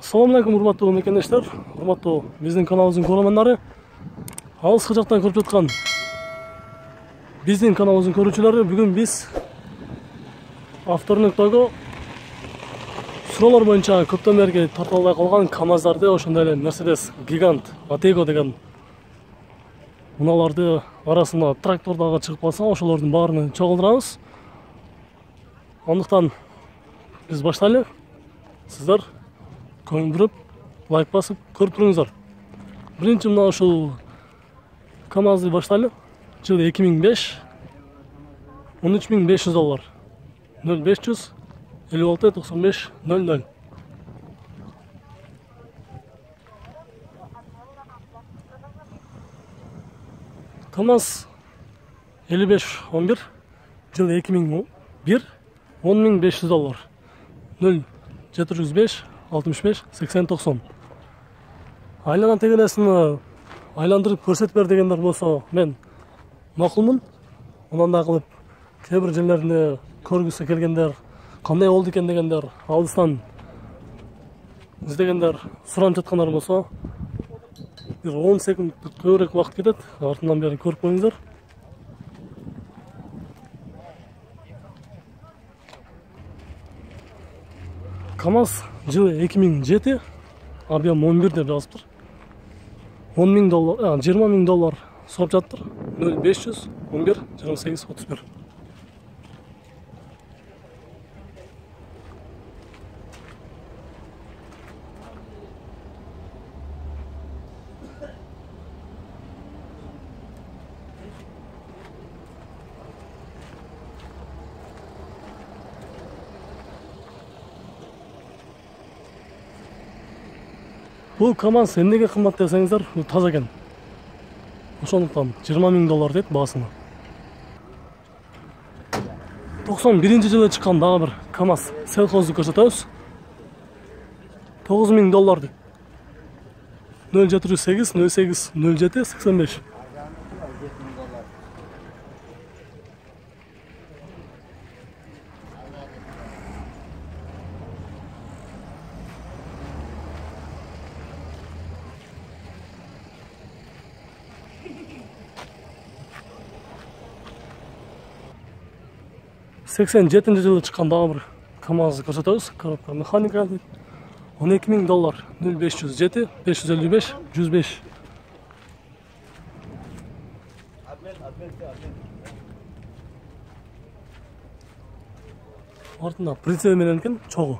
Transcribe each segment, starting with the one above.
Assalamu alaikum, урматтуу мекендештер, урматтуу биздин каналыбыздын көрөрмандары. Алыскы жактан көрүп жаткан биздин каналыбыздын көрүүчүлөрү, бүгүн биз авторунуктогу суроолор боюнча көптөн бери тартып албай калган КамАЗдарды, ошондой эле Mercedes Gigant Atego деген унааларды арасында трактор дагы чыгып калса, ошолордун баарын чогулдурабыз. Ондуктан биз баштайлы. Сиздер көңүл буруп, лайк басып көрүп туруңуздар. Биринчи мына ушул КамАЗды баштайлы. Жылы 2005, $13.500. 0500 56 95 00. КамАЗ 5511, жылы 2001, $10.500. 0705 65 80 90. Айлана тегенесini айландырып көрсөтүп бер дегендер болсо, мен макулмун. Унандай кылып кээ бир жерлерин көргүсү келгендер, кандай болду экен дегендер, алыстан издегендер, суранып жаткандар болсо, бир 10 секунд көбүрөөк убакыт кетет. Артынан бери көрүп коюңуздар. КамАЗ жылы 2007, объем 11 деп жазыптыр. $10.000, $20.000 сурап жатыр. 0500 11 28 31. Бул КамАЗ эмнеге кымбат десеңиздер, бул таза экен. Ошондуктан $20.000 дейт баасына. 91-жылы чыккан дагы бир КамАЗ селхозду көрсөтөбүз. $9.000 дейт. 0708 08 07 85. жылы чыккан дагы бир КамАЗды көрсөтөбүз. Коробка механика дейт. $12.000. 0507 555 105. Артында прицеп менен экен, чогуу.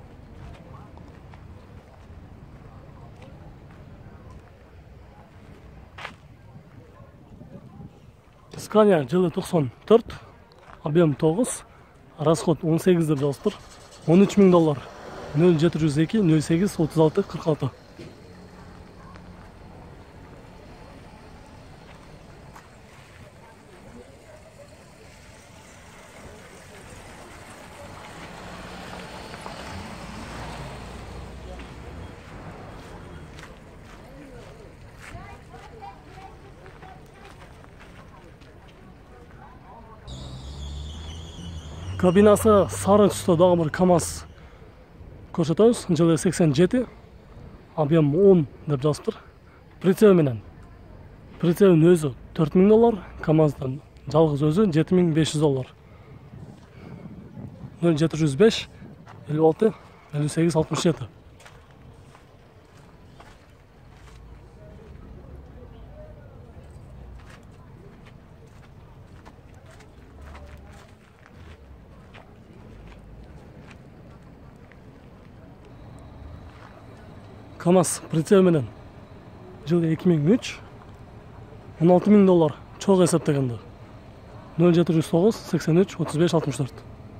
Scania жылы 94, объем 9, расход 18 деп жазыптыр. $13.000. 0702 08 36 46. Кабинасы сары түстө дагы бир КамАЗ көрсөтөбүз. Жылы 87, объем 10 деп жазыптыр. Прицеп менен. Прицебин өзү $4.000, КамАЗдын жалгыз өзү $7.500. 0705 56 58 67. КамАЗ прицеп менен жылы 2003, $16.000 чогуу эсептегенде. 0709 83 35 64.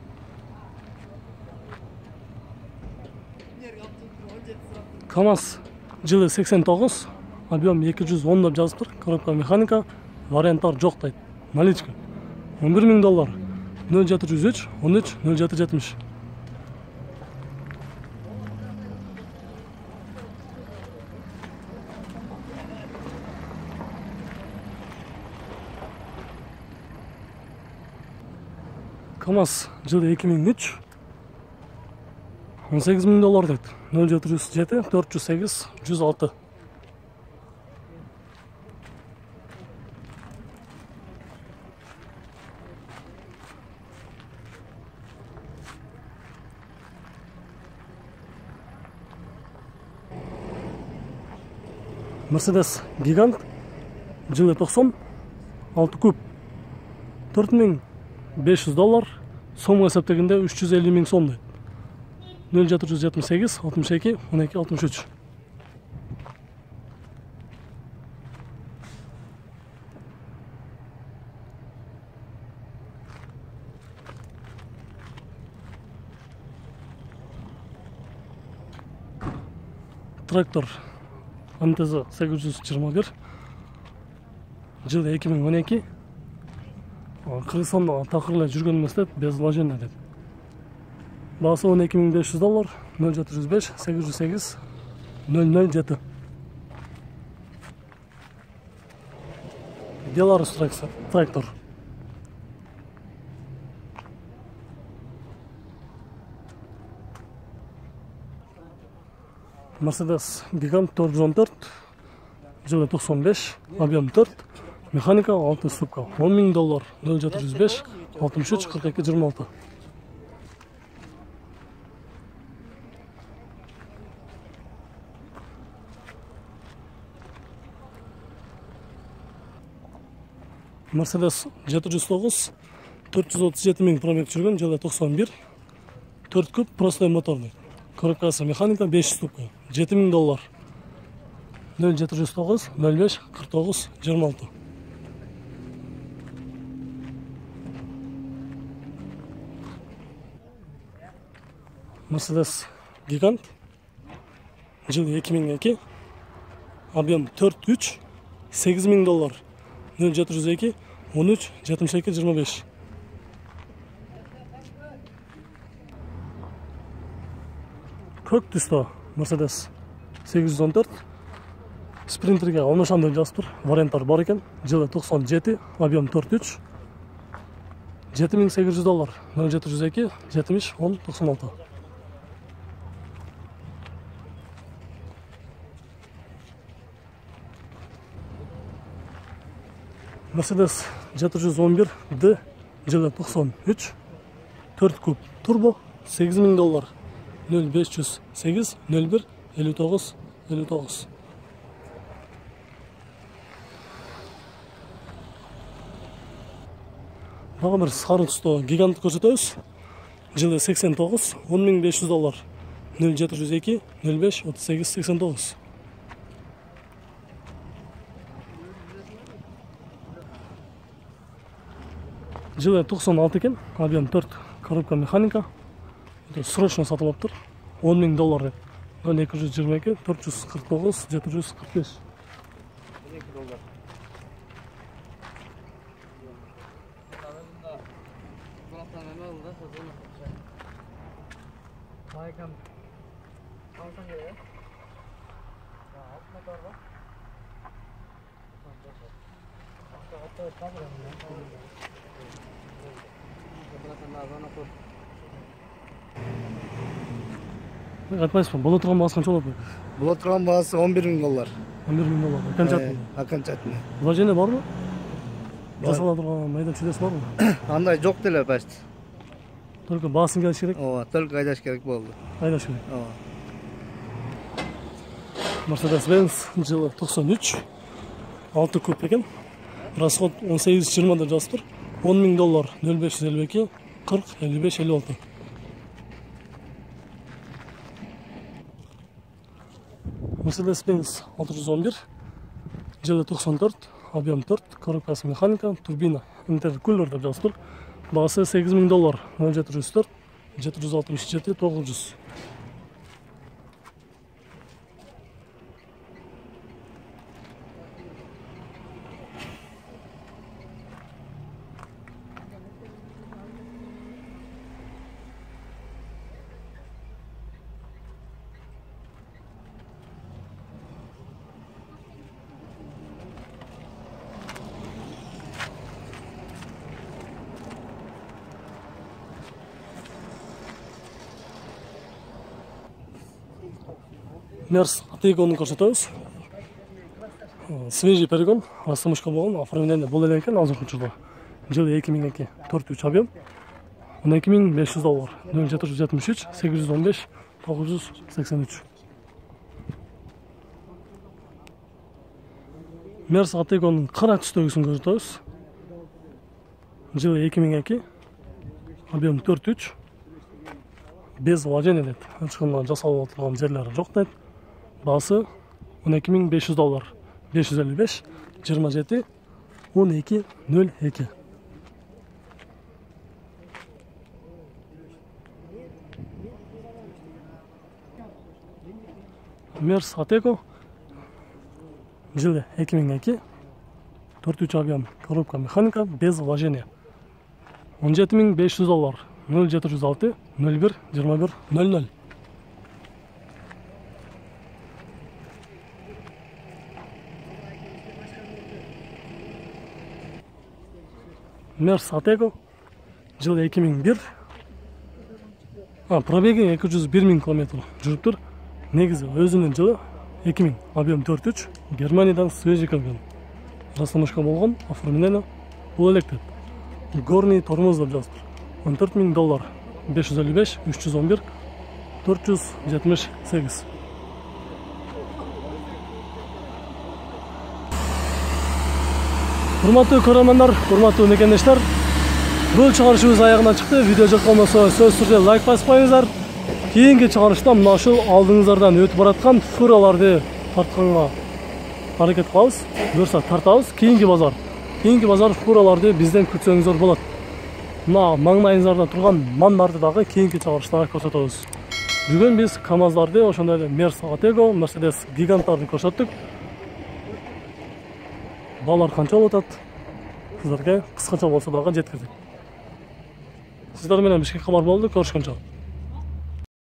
КамАЗ жылы 89, объем 210 деп жазыптыр. Коробка механика, варианттар жок дейт. Наличка $11.000. 0703 13 0770. КамАЗ жылы 2003, $18.000 дейді. 0707 408 106. Mercedes Gigant жылы 90 6 куб $4.500, сомға есептегенде 350.000 сом дейді. 0778 62 12 63. Трактор МТЗ 821 жылы 2012. Кыргызстанда такырлай жүргөн эмес деп, без вложения деп. Баасы $12.500, 0705 808 007. Беларусь трактор. Mercedes Gigant 414, жылы 95, объем 4, механика 6 ступка, $10.000, 0705 63 42 26. Mercedes 709, 437.000 пробег жүрген, жылы 91, 4 куб простой моторный. Коробкасы механика 5 ступка, $7.000, 0709 05 49 26. Mercedes Gigant жылы 2002, объем 4-3, $8.000, 0702 13 72 25. Көк түсті Mercedes 814, спринтерге алмашандай жазып тұр, варианттар бар екен. Жылы 97, объем 4-3, $7.800, 0702 70 10 96. Mercedes 711D жылы 93, 4 куб турбо, $8.000, 0508 01 59 59. Тағы бір сары түсті гигант көрсетеміз. Жылы 89, $10.500, 0702 05 38 89. Жылы 96 екен, объем 4, коробка механика. Срочно сатып алып тұр. $10.000 деп. 0222 449 745. Айтпайсыз ба, бола тұрған бағасы қанша болады? Бола тұрған бағасы $11.000. $11.000. Окончательно. Вложение бар ма? Жасала тұрған майдан чудес бар ма? Андай жоқ деле почти. Только басын келіш керек? Ооба, только айдаш керек болды. Айдаш керек. Ооба. Mercedes-Benz жылы 93, 6 куб екен. Расход 18-20 деп жазып тұр. $10.000, 0552 40 55 56. Mercedes-Benz 611, жылы 94, объем 4, коробкасы механика, турбина, интеркулер деп жазып тұр. Бағасы $8.000, 0704 767 900. Мерс Атегонун көрсөтөбүз. Свежий перегон, растамышка болгон, оформление бул эле экен азыркы учурда. Жылы 2002, 4-3 объем. $12.500. 0773 815 983. Мерс Атегонун кара түстөгүсүн көрсөтөбүз. Жылы 2002, объем 4-3. Без вложения дейт. Ачкында жасалып отурган жерлери жок дейт. Баасы $12.500. 555 27 12 02. Мерс Атего жылы 2002, 4-3 объем, коробка механика без вложения. $17.500. 0706 01 21 00. Мерс Атего жылы 2001, пробеги 201.000 км жүрүптүр. Негизи өзүнүн жылы 2000, объем 4-3, Германиядан свежий келген. Растамышка болгон, оформление бул электет. Горный тормоз деп жазып. $14.000. 555 311 478. Урматтуу көрөрмандар, урматтуу мекендештер, бул чыгарышыбыз аягына чыкты. Видео жаккан болсо сөзсүз түрдө лайк баспаңыздар. Кийинки чыгарышта мына ушул алдыңыздардан өтүп бараткан фураларды тартканга аракет кылабыз. Буюрса тартабыз. Кийинки базар фураларды бизден күтсөңүздөр болот. Мына маңнайыңыздарда турган мандарды дагы кийинки чыгарышта көрсөтөбүз. Бүгүн биз КамАЗдарды, ошондой эле Мерс Атего, Мерседес гиганттарды көрсөттүк. Балар канча болуп атат? Сиздерге кыскача болсо дагы жеткирдик. Сиздер менен Бишкек кабар болду. Көрүшкөнчө.